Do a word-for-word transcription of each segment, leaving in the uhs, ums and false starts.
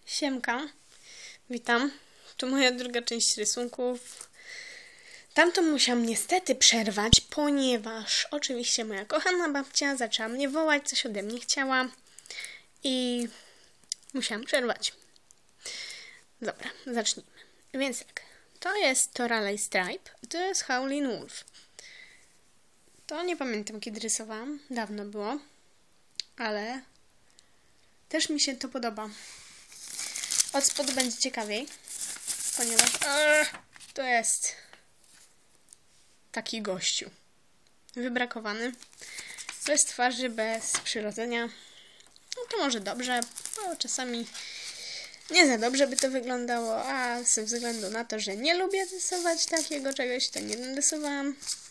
Siemka, witam. To moja druga część rysunków. Tamtą musiałam niestety przerwać, ponieważ oczywiście moja kochana babcia zaczęła mnie wołać, coś ode mnie chciała i musiałam przerwać. Dobra, zacznijmy. Więc tak, to jest Toralei Stripe, to jest Howlin' Wolf. To nie pamiętam, kiedy rysowałam, dawno było, ale też mi się to podoba. Od spodu będzie ciekawiej, ponieważ ee, to jest taki gościu. Wybrakowany, bez twarzy, bez przyrodzenia. No to może dobrze, bo czasami nie za dobrze by to wyglądało, a ze względu na to, że nie lubię rysować takiego czegoś, to nie narysowałam.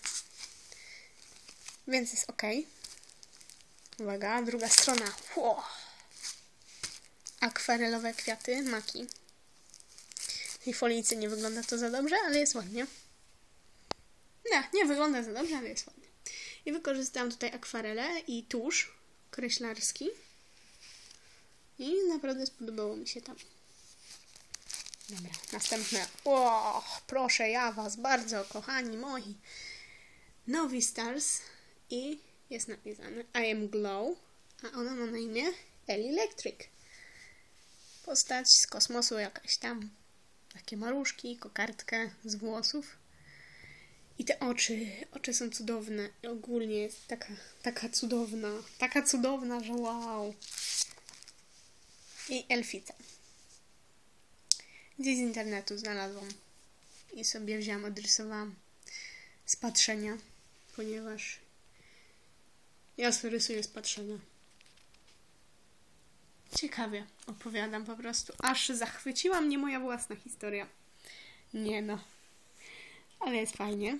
Więc jest ok. Uwaga, druga strona. Wow. Akwarelowe kwiaty, maki. W tej folice nie wygląda to za dobrze, ale jest ładnie. Nie, nie wygląda za dobrze, ale jest ładnie. I wykorzystałam tutaj akwarelę i tusz kreślarski. I naprawdę spodobało mi się tam. Dobra, następne. O, proszę ja was bardzo, kochani moi. Novi Stars. I jest napisane I am Glow, a ona ma na imię Ellie Electric. Postać z kosmosu jakaś tam. Takie maruszki, kokardkę z włosów. I te oczy, oczy są cudowne. I ogólnie jest taka, taka cudowna, taka cudowna, że wow. I elfica. Gdzieś z internetu znalazłam i sobie wzięłam, odrysowałam z patrzenia, ponieważ ja sobie rysuję z patrzenia. Ciekawie opowiadam po prostu. Aż zachwyciła mnie moja własna historia. Nie no. Ale jest fajnie.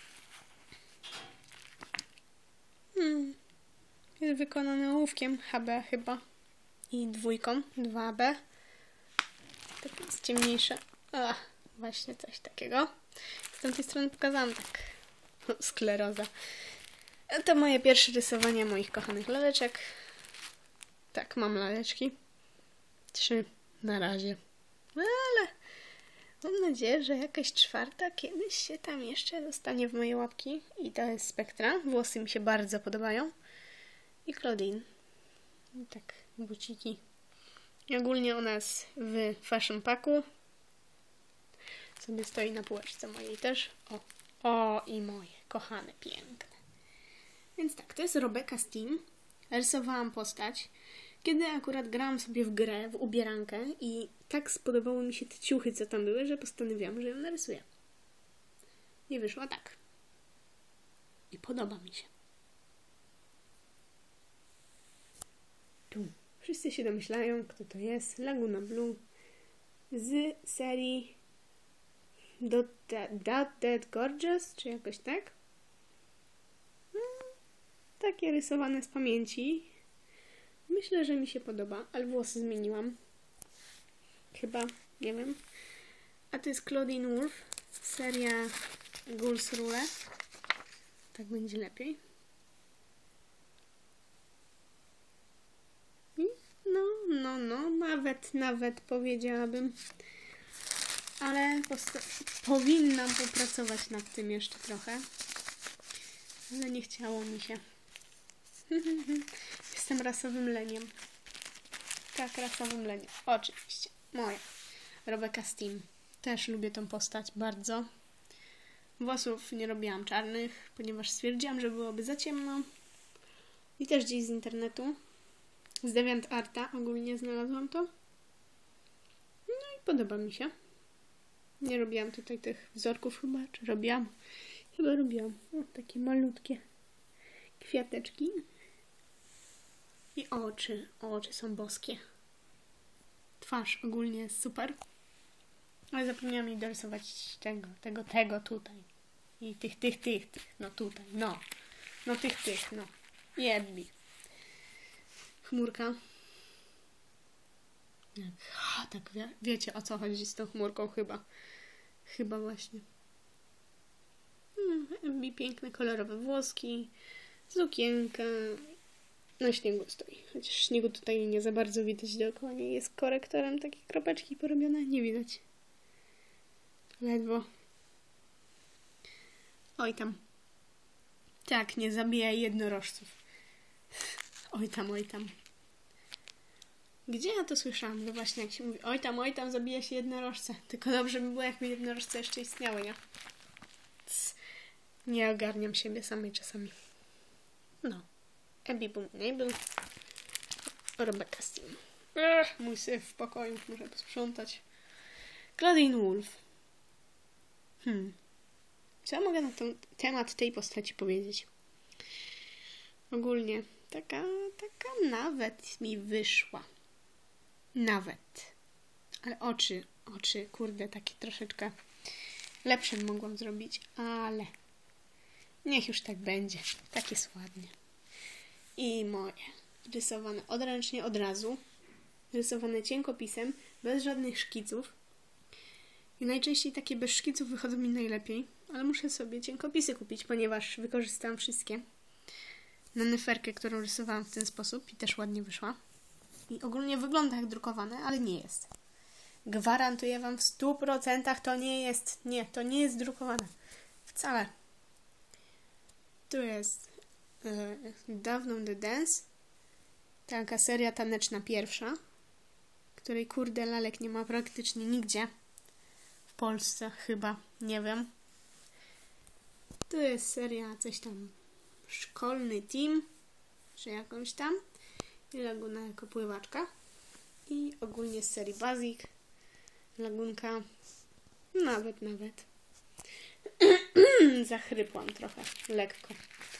Hmm. Jest wykonane ołówkiem H B chyba. I dwójką dwa B. Tak jest ciemniejsze. Ach, właśnie coś takiego. Z tamtej strony pokazałam tak. Skleroza. To moje pierwsze rysowanie moich kochanych laleczek. Tak, mam laleczki. Trzy na razie. Ale mam nadzieję, że jakaś czwarta kiedyś się tam jeszcze dostanie w moje łapki. I to jest Spektra. Włosy mi się bardzo podobają. I Claudine. I tak, buciki. I ogólnie ona jest w fashion packu. Sobie stoi na półeczce mojej też. O, o i moje kochane, piękne. Więc tak, to jest Rebecca Steam. Rysowałam postać, kiedy akurat grałam sobie w grę, w ubierankę i tak spodobały mi się te ciuchy, co tam były, że postanowiłam, że ją narysuję. I wyszło tak. I podoba mi się. Tu. Wszyscy się domyślają, kto to jest. Laguna Blue z serii Dot Dead Gorgeous, czy jakoś tak. Takie rysowane z pamięci. Myślę, że mi się podoba, ale włosy zmieniłam. Chyba, nie wiem. A to jest Claudine Wolf, seria Ghouls Rule. Tak będzie lepiej. I no, no, no, nawet, nawet powiedziałabym. Ale powinnam popracować nad tym jeszcze trochę. Ale nie chciało mi się. Jestem rasowym leniem. Tak, rasowym leniem. Oczywiście. Moja. Rebecca Steam. Też lubię tą postać bardzo. Włosów nie robiłam czarnych, ponieważ stwierdziłam, że byłoby za ciemno. I też gdzieś z internetu. Z DeviantArta ogólnie znalazłam to. No i podoba mi się. Nie robiłam tutaj tych wzorków chyba, czy robiłam? Chyba robiłam. O, takie malutkie kwiateczki. I oczy. Oczy są boskie. Twarz ogólnie jest super. Ale zapomniałam jej dorysować tego, tego, tego tutaj. I tych, tych, tych, tych. No tutaj, no. No tych, tych, no. I Edbi. Chmurka. Jak, tak wie, wiecie, o co chodzi z tą chmurką chyba. Chyba właśnie. Hmm, Edbi, piękne, kolorowe włoski. Sukienka. Na śniegu stoi. Chociaż śniegu tutaj nie za bardzo widać dookoła. Nie jest korektorem takie kropeczki porobione. Nie widać. Ledwo. Oj tam. Tak, nie zabijaj jednorożców. Oj tam, oj tam. Gdzie ja to słyszałam? No właśnie, jak się mówi, oj tam, oj tam, zabija się jednorożce. Tylko dobrze by było, jakby jednorożce jeszcze istniały, nie? Cs. Nie ogarniam siebie samej czasami. No. Abby Boom Enable. Rebecca Steam. Ech, mój syf w pokoju. Muszę posprzątać. Claudine Wolf. Hmm. Co ja mogę na ten temat tej postaci powiedzieć? Ogólnie taka, taka nawet mi wyszła. Nawet. Ale oczy, oczy, kurde, takie troszeczkę lepsze mogłam zrobić, ale niech już tak będzie. Tak jest ładnie. I moje. Rysowane odręcznie od razu. Rysowane cienkopisem, bez żadnych szkiców. I najczęściej takie bez szkiców wychodzą mi najlepiej. Ale muszę sobie cienkopisy kupić, ponieważ wykorzystałam wszystkie na neferkę, którą rysowałam w ten sposób i też ładnie wyszła. I ogólnie wygląda jak drukowane, ale nie jest. Gwarantuję wam w stu procentach to nie jest. Nie, to nie jest drukowane. Wcale. Tu jest e, Dawno The Dance. Taka seria taneczna pierwsza, której kurde lalek nie ma praktycznie nigdzie. W Polsce chyba, nie wiem. Tu jest seria coś tam Szkolny Team, czy jakąś tam. I Laguna jako pływaczka. I ogólnie z serii Basic. Lagunka. Nawet, nawet. Zachrypłam trochę. Lekko.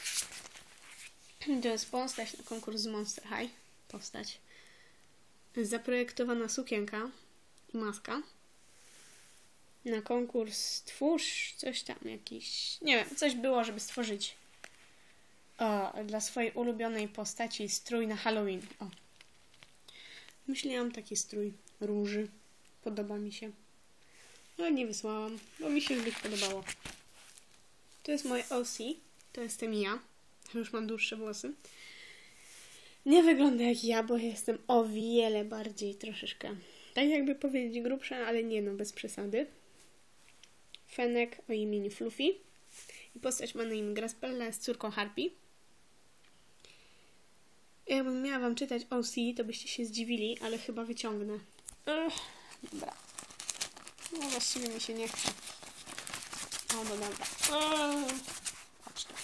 To jest postać na konkurs z Monster High. Postać. Zaprojektowana sukienka i maska. Na konkurs stwórz coś tam jakiś... Nie wiem, coś było, żeby stworzyć o, dla swojej ulubionej postaci strój na Halloween. O. Myślałam taki strój róży. Podoba mi się. Ale nie wysłałam, bo mi się zbyt podobało. To jest moje O C. To jestem ja. Już mam dłuższe włosy. Nie wygląda jak ja, bo jestem o wiele bardziej troszeczkę. Tak jakby powiedzieć grubsza, ale nie no, bez przesady. Fenek o imieniu Fluffy. I postać ma na imię Graspella, jest córką Harpy. Jakbym miała wam czytać O C, to byście się zdziwili, ale chyba wyciągnę. Ugh, dobra. No właściwie mi się nie chce. O, no dobra. Ugh. Chodź tu.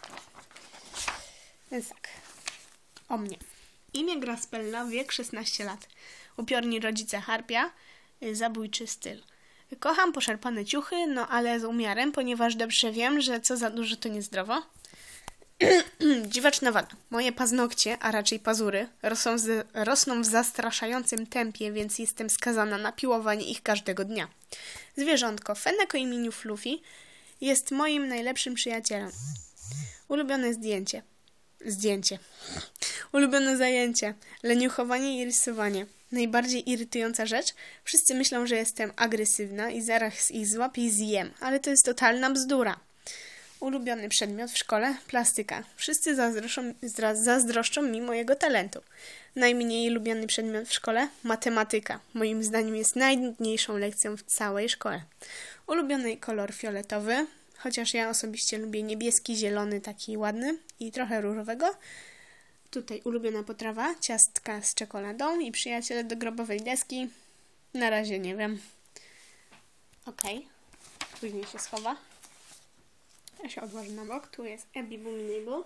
Więc tak. O mnie. Imię Graspella, wiek szesnaście lat. Upiorni rodzice Harpia, zabójczy styl. Kocham poszarpane ciuchy, no ale z umiarem, ponieważ dobrze wiem, że co za dużo to niezdrowo. Dziwaczna waga. Moje paznokcie, a raczej pazury, rosną, z, rosną w zastraszającym tempie, więc jestem skazana na piłowanie ich każdego dnia. Zwierzątko. Fenek o imieniu Fluffy jest moim najlepszym przyjacielem. Ulubione zdjęcie. Zdjęcie. Ulubione zajęcie. Leniuchowanie i rysowanie. Najbardziej irytująca rzecz. Wszyscy myślą, że jestem agresywna i zaraz ich złapię i zjem, ale to jest totalna bzdura. Ulubiony przedmiot w szkole? Plastyka. Wszyscy zazdroszczą, zazdroszczą mi mojego talentu. Najmniej lubiany przedmiot w szkole? Matematyka. Moim zdaniem jest najnudniejszą lekcją w całej szkole. Ulubiony kolor fioletowy, chociaż ja osobiście lubię niebieski, zielony, taki ładny i trochę różowego. Tutaj ulubiona potrawa, ciastka z czekoladą i przyjaciele do grobowej deski. Na razie nie wiem. Okej. Okay. Później się schowa. Ja się odłożę na bok. Tu jest Abby Boom Enable.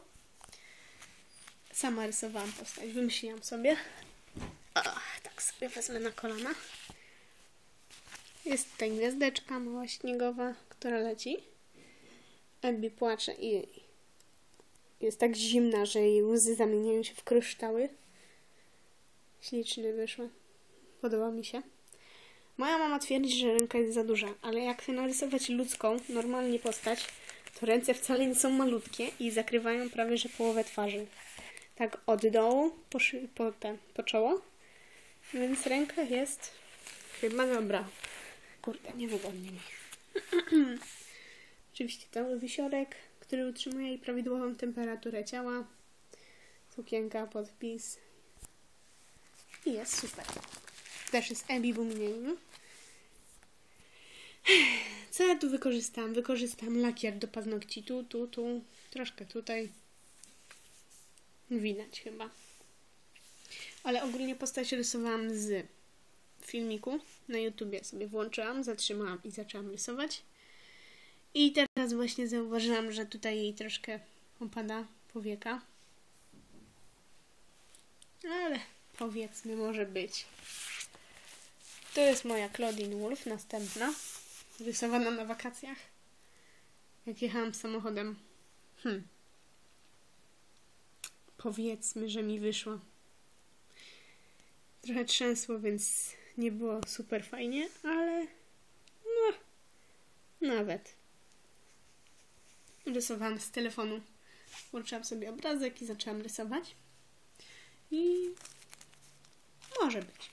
Sama rysowałam postać. Wymyśliłam sobie. Ach, tak sobie wezmę na kolana. Jest tutaj gwiazdeczka mała śniegowa, która leci. Abby płacze i jest tak zimna, że jej łzy zamieniają się w kryształy. Ślicznie wyszła. Podoba mi się. Moja mama twierdzi, że ręka jest za duża, ale jak chcę narysować ludzką, normalnie postać, to ręce wcale nie są malutkie i zakrywają prawie że połowę twarzy. Tak od dołu po, szy- po, te, po czoło. Więc ręka jest chyba dobra. Kurde, niewygodnie mi. Oczywiście cały wisiorek, który utrzymuje jej prawidłową temperaturę ciała. Sukienka, podpis. I jest super. Też jest Ebi w umieniu. Co ja tu wykorzystam? Wykorzystam lakier do paznokci. Tu, tu, tu. Troszkę tutaj. Widać chyba. Ale ogólnie postać rysowałam z filmiku. Na YouTubie sobie włączyłam, zatrzymałam i zaczęłam rysować. I teraz właśnie zauważyłam, że tutaj jej troszkę opada powieka. Ale powiedzmy, może być. To jest moja Claudine Wolf, następna. Rysowana na wakacjach. Jak jechałam samochodem. Hmm. Powiedzmy, że mi wyszło. Trochę trzęsło, więc nie było super fajnie, ale no, nawet. Rysowałam z telefonu. Włączyłam sobie obrazek i zaczęłam rysować. I może być.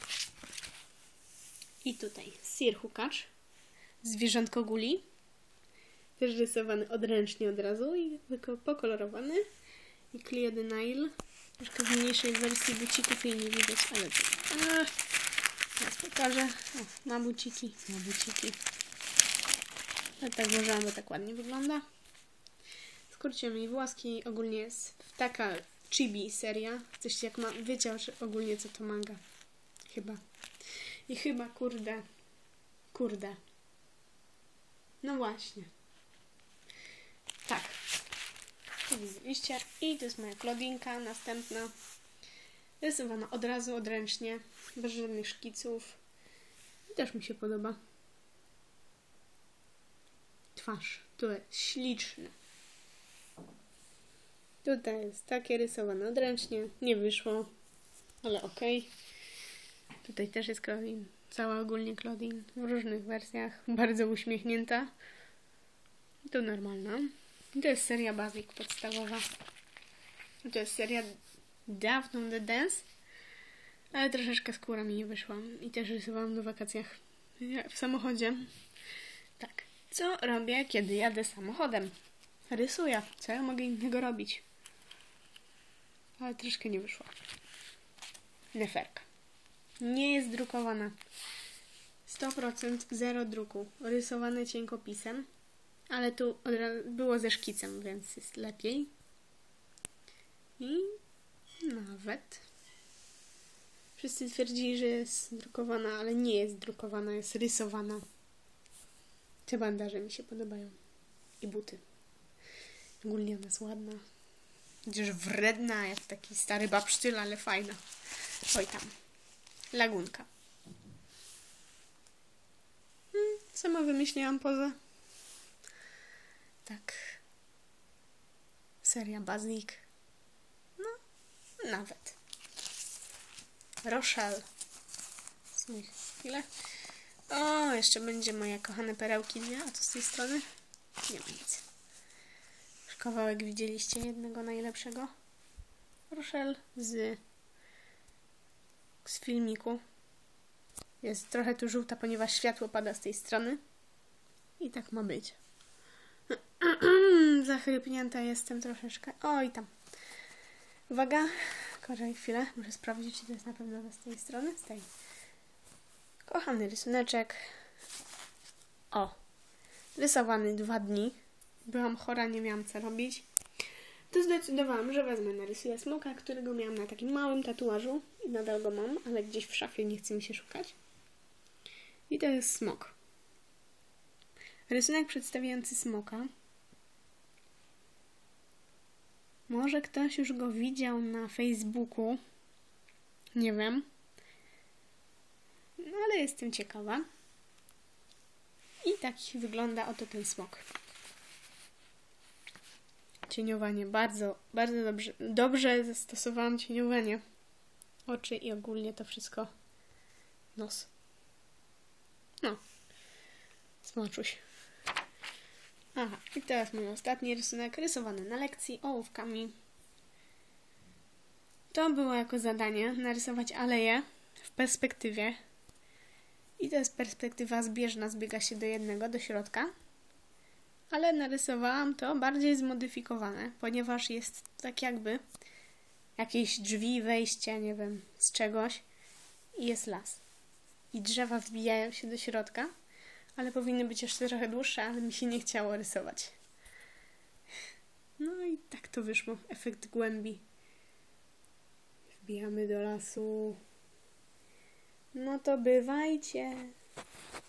I tutaj Sir Hukacz. Zwierzątko Guli. Też rysowany odręcznie od razu i pokolorowany. I Clio de Nile. Troszkę w mniejszej wersji bucików jej nie widać, ale to... A, teraz pokażę. O, ma buciki, ma buciki. Ja tak włożyłam, bo tak ładnie wygląda. Skróciłam jej włoski. Ogólnie jest taka chibi seria. Coś jak ma... Wiecie że ogólnie co to manga. Chyba. I chyba, kurde. Kurde. No właśnie. Tak. To widzieliście. I to jest moja Claudinka, następna. Rysowana od razu, odręcznie. Bez żadnych szkiców. I też mi się podoba. Twarz. To jest śliczne. Tutaj jest takie rysowane odręcznie. Nie wyszło. Ale okej. Okay. Tutaj też jest Claudine. Cała ogólnie Claudine. W różnych wersjach. Bardzo uśmiechnięta. To normalna. To jest seria Basic podstawowa. To jest seria Daft on the Dance. Ale troszeczkę skóra mi nie wyszła. I też rysowałam na wakacjach. W samochodzie. Tak. Co robię, kiedy jadę samochodem? Rysuję. Co ja mogę innego robić? Ale troszkę nie wyszło. Neferka. Nie jest drukowana. sto procent zero druku. Rysowane cienkopisem. Ale tu było ze szkicem, więc jest lepiej. I nawet wszyscy twierdzili, że jest drukowana, ale nie jest drukowana, jest rysowana. Te bandaże mi się podobają. I buty. Ogólnie ona jest ładna. Chociaż wredna, jak taki stary babsztyl, ale fajna. Oj tam. Lagunka. Hmm, sama wymyśliłam pozę. Tak. Seria Basic. No, nawet. Rochelle. Smych. Chwilę. O, jeszcze będzie moje kochane perełki dwie. A to z tej strony? Nie ma nic. Już kawałek widzieliście jednego najlepszego. Rochelle z, z filmiku. Jest trochę tu żółta, ponieważ światło pada z tej strony. I tak ma być. Zachrypnięta jestem troszeczkę. Oj tam. Uwaga. Korzej chwilę. Muszę sprawdzić, czy to jest na pewno z tej strony. Z tej. Kochany rysuneczek. O. Rysowany dwa dni. Byłam chora, nie miałam co robić. To zdecydowałam, że wezmę, narysuję smoka, którego miałam na takim małym tatuażu. I nadal go mam, ale gdzieś w szafie nie chce mi się szukać. I to jest smok. Rysunek przedstawiający smoka. Może ktoś już go widział na Facebooku. Nie wiem. No ale jestem ciekawa. I tak wygląda oto ten smok. Cieniowanie. Bardzo, bardzo dobrze. Dobrze zastosowałam cieniowanie. Oczy i ogólnie to wszystko. Nos. No. Smoczuś. Aha, i teraz mój ostatni rysunek, rysowany na lekcji ołówkami. To było jako zadanie narysować aleję w perspektywie. I to jest perspektywa zbieżna, zbiega się do jednego, do środka. Ale narysowałam to bardziej zmodyfikowane, ponieważ jest tak jakby jakieś drzwi, wejście, nie wiem, z czegoś i jest las. I drzewa wbijają się do środka, ale powinny być jeszcze trochę dłuższe, ale mi się nie chciało rysować. No i tak to wyszło. Efekt głębi. Wbijamy do lasu. No to bywajcie.